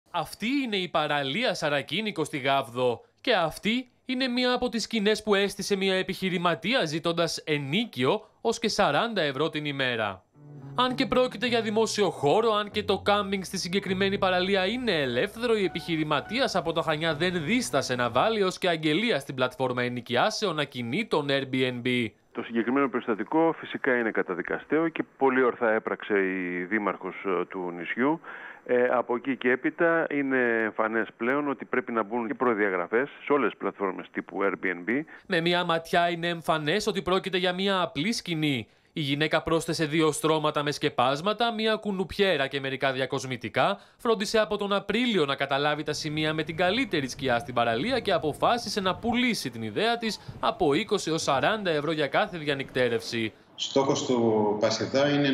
Αυτή είναι η παραλία Σαρακίνικο στη Γάβδο και αυτή είναι μία από τις σκηνές που έστησε μία επιχειρηματία ζητώντας ενοίκιο ως και 40 ευρώ την ημέρα. Αν και πρόκειται για δημόσιο χώρο, αν και το κάμπινγκ στη συγκεκριμένη παραλία είναι ελεύθερο, η επιχειρηματίας από το Χανιά δεν δίστασε να βάλει ως και αγγελία στην πλατφόρμα ενοικιάσεων ακινήτων Airbnb. Το συγκεκριμένο περιστατικό φυσικά είναι καταδικαστέο και πολύ ορθά έπραξε η δήμαρχος του νησιού. Από εκεί και έπειτα είναι εμφανές πλέον ότι πρέπει να μπουν και προδιαγραφές σε όλες τις πλατφόρμες τύπου Airbnb. Με μία ματιά είναι εμφανές ότι πρόκειται για μία απλή σκηνή. Η γυναίκα πρόσθεσε 2 στρώματα με σκεπάσματα, μία κουνουπιέρα και μερικά διακοσμητικά, φρόντισε από τον Απρίλιο να καταλάβει τα σημεία με την καλύτερη σκιά στην παραλία και αποφάσισε να πουλήσει την ιδέα της από 20 έως 40 ευρώ για κάθε διανυκτέρευση. Στόχος του ΠΑΣΕΔΑ είναι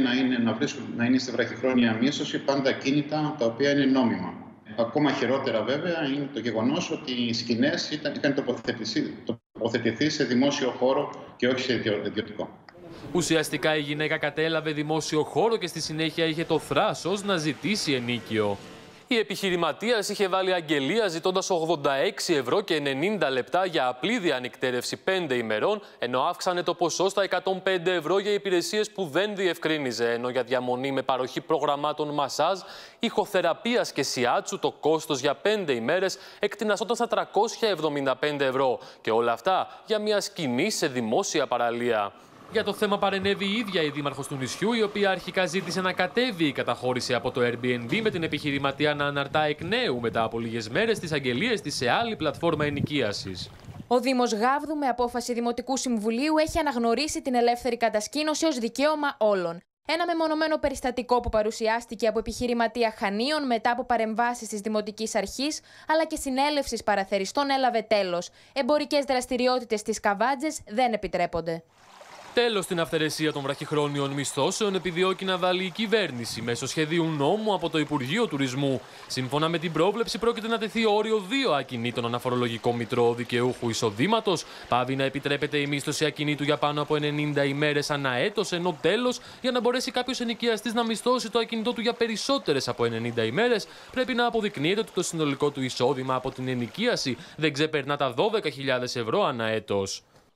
να είναι στη βραχυχρόνια μίσθωση πάντα κίνητα τα οποία είναι νόμιμα. Ακόμα χειρότερα βέβαια είναι το γεγονός ότι οι σκηνές είχαν τοποθετηθεί σε δημόσιο χώρο και όχι σε ιδιωτικό. Ουσιαστικά η γυναίκα κατέλαβε δημόσιο χώρο και στη συνέχεια είχε το θράσος να ζητήσει ενοίκιο. Η επιχειρηματίας είχε βάλει αγγελία ζητώντας 86 ευρώ και 90 λεπτά για απλή διανυκτέρευση 5 ημερών, ενώ αύξανε το ποσό στα 105 ευρώ για υπηρεσίες που δεν διευκρίνιζε, ενώ για διαμονή με παροχή προγραμμάτων μασάζ, ηχοθεραπείας και σιάτσου το κόστος για 5 ημέρες εκτινασόταν στα 375 ευρώ. Και όλα αυτά για μια σκηνή σε δημόσια παραλία. Για το θέμα παρενέβη η ίδια η δήμαρχος του νησιού, η οποία αρχικά ζήτησε να κατέβει η καταχώρηση από το Airbnb με την επιχειρηματία να αναρτά εκ νέου μετά από λίγες μέρες τις αγγελίες της σε άλλη πλατφόρμα ενοικίασης. Ο Δήμος Γάβδου με απόφαση Δημοτικού Συμβουλίου έχει αναγνωρίσει την ελεύθερη κατασκήνωση ως δικαίωμα όλων. Ένα μεμονωμένο περιστατικό που παρουσιάστηκε από επιχειρηματία Χανίων μετά από παρεμβάσεις της Δημοτικής Αρχής αλλά και συνέλευσης παραθεριστών έλαβε τέλος. Εμπορικές δραστηριότητες στις Καβάτζες δεν επιτρέπονται. Τέλος στην αυθαιρεσία των βραχυχρόνιων μισθώσεων επιδιώκει να βάλει η κυβέρνηση μέσω σχεδίου νόμου από το Υπουργείο Τουρισμού. Σύμφωνα με την πρόβλεψη, πρόκειται να τεθεί όριο 2 ακινήτων αναφορολογικό μητρό δικαιούχου εισοδήματος. Πάβει να επιτρέπεται η μίσθωση ακινήτου για πάνω από 90 ημέρες ανά έτος, ενώ τέλος, για να μπορέσει κάποιος ενοικιαστής να μισθώσει το ακινητό του για περισσότερες από 90 ημέρες, πρέπει να αποδεικνύεται ότι το συνολικό του εισόδημα από την ενοικίαση δεν ξεπερνά τα 12.000 ευρώ ανά έτος.